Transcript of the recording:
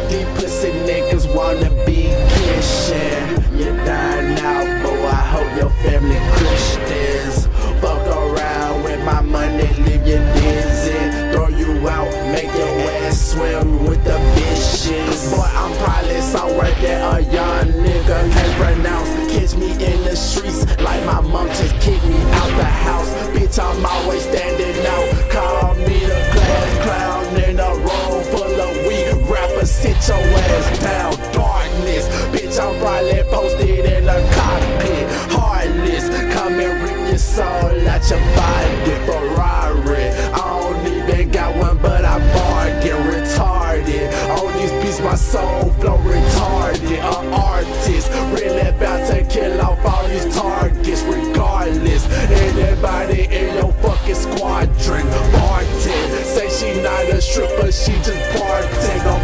These pussy niggas wanna be Christian. You dying now, boy, I hope your family Christians. Fuck around with my money, leave you dizzy. Throw you out, make your ass swim with the fishes. Boy, I'm probably somewhere that a young nigga can't pronounce. Catch me in the streets like my mom just kicked me out the house. Bitch, I'm always standing out. Call me the class clown in a room full of weak rappers. Sit your ass down, darkness. Bitch, I'm probably posted in a cockpit. Heartless, come and rip your soul out your body. Ferrari, I don't even got one, but I bargain. Retarded, on these beats my soul flow retarded. An artist, really about to kill off all these targets. Regardless, anybody in your fucking squadron bartend. Say she not a stripper, she just bartend.